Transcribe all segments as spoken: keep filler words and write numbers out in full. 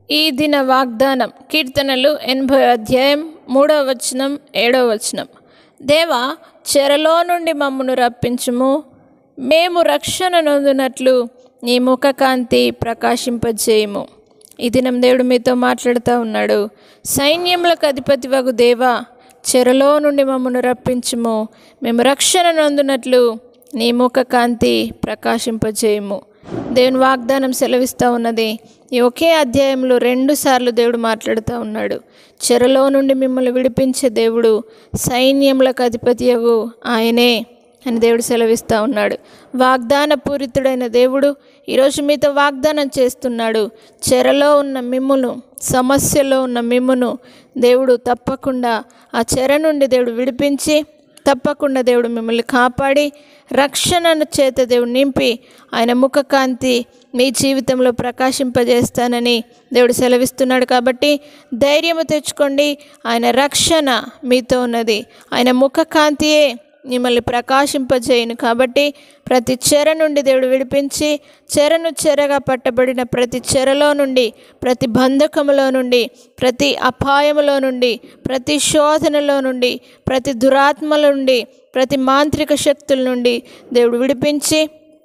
ఈ దిన వాగ్దానం కీర్తనలు ఎనభై అధ్యాయం మూడవ వచనం ఏడవ వచనం. దేవా, చెరలో నుండి మమ్మను రప్పించుము, మేము రక్షణ నొందునట్లు నీ ముఖకాంతి ప్రకాశింపజేయము. ఈ దినం దేవుడు మీతో మాట్లాడుతూ ఉన్నాడు. సైన్యములకు అధిపతి వగు దేవా, చెరలో నుండి మమ్మను రప్పించుము, మేము రక్షణ నొందునట్లు నీ ముఖకాంతి ప్రకాశింపజేయము. దేవుని వాగ్దానం సెలవిస్తూ ఉన్నది. ఈ ఒకే అధ్యాయంలో రెండు సార్లు దేవుడు మాట్లాడుతూ ఉన్నాడు. చెరలో నుండి మిమ్మల్ని విడిపించే దేవుడు, సైన్యములకు అధిపతియగు ఆయనే అని దేవుడు సెలవిస్తూ ఉన్నాడు. వాగ్దాన పూరితుడైన దేవుడు ఈరోజు మీతో వాగ్దానం చేస్తున్నాడు. చెరలో ఉన్న మిమ్మును, సమస్యలో ఉన్న మిమ్మును దేవుడు తప్పకుండా ఆ చెర నుండి దేవుడు విడిపించి, తప్పకుండా దేవుడు మిమ్మల్ని కాపాడి, రక్షణను చేత దేవుడు నింపి ఆయన ముఖకాంతి మీ జీవితంలో ప్రకాశింపజేస్తానని దేవుడు సెలవిస్తున్నాడు. కాబట్టి ధైర్యము తెచ్చుకోండి. ఆయన రక్షణ మీతో ఉన్నది. ఆయన ముఖకాంతియే మిమ్మల్ని ప్రకాశింపజేయను. కాబట్టి ప్రతి చెర నుండి దేవుడు విడిపించి, చెరను చెరగా పట్టబడిన ప్రతి చెరలో నుండి, ప్రతి బంధకములో నుండి, ప్రతి అపాయములో నుండి, ప్రతి శోధనలో నుండి, ప్రతి దురాత్మల నుండి, ప్రతి మాంత్రిక శక్తుల నుండి దేవుడు విడిపించి,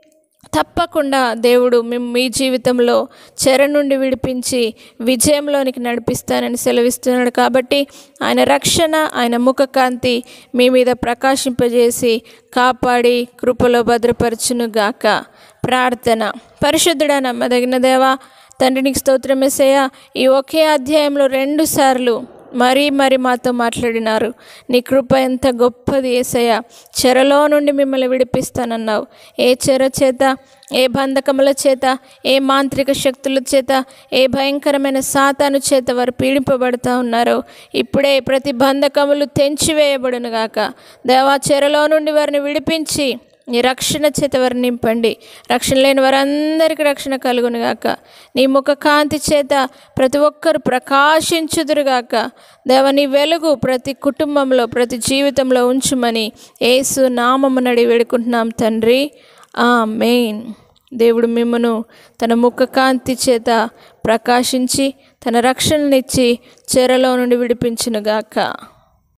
తప్పకుండా దేవుడు మీ జీవితంలో చెర నుండి విడిపించి విజయంలోనికి నడిపిస్తానని సెలవిస్తున్నాడు. కాబట్టి ఆయన రక్షణ, ఆయన ముఖకాంతి మీ మీద ప్రకాశింపజేసి కాపాడి కృపలో భద్రపరచునుగాక. ప్రార్థన. పరిశుద్ధుడా, నమ్మదగిన దేవా, తండ్రి నీకు స్తోత్రం యేసయ్యా. ఈ ఒకే అధ్యాయంలో రెండు సార్లు మరీ మరి మాతో మాట్లాడినారు. నీ కృప ఎంత గొప్పది యేసయ్యా. చెరలో నుండి మిమ్మల్ని విడిపిస్తానన్నావు. ఏ చెర చేత, ఏ బంధకముల చేత, ఏ మాంత్రిక శక్తుల చేత, ఏ భయంకరమైన సాతాను చేత వారు పీడింపబడుతూ ఉన్నారో ఇప్పుడే ప్రతి బంధకములు తెంచివేయబడును గాక. దేవా, చెరలో నుండి వారిని విడిపించి నీ రక్షణ చేత వారిని నింపండి. రక్షణ లేని వారందరికీ రక్షణ కలుగును గాక. నీ ముఖ కాంతి చేత ప్రతి ఒక్కరు ప్రకాశించుదురుగాక. దేవ, నీ వెలుగు ప్రతి కుటుంబంలో, ప్రతి జీవితంలో ఉంచుమని యేసు నామమున అడిగి వేడుకుంటున్నాం తండ్రి. ఆమేన్. దేవుడు మిమ్మును తన ముఖ కాంతి చేత ప్రకాశించి తన రక్షణనిచ్చి చెరలో నుండి విడిపించునుగాక.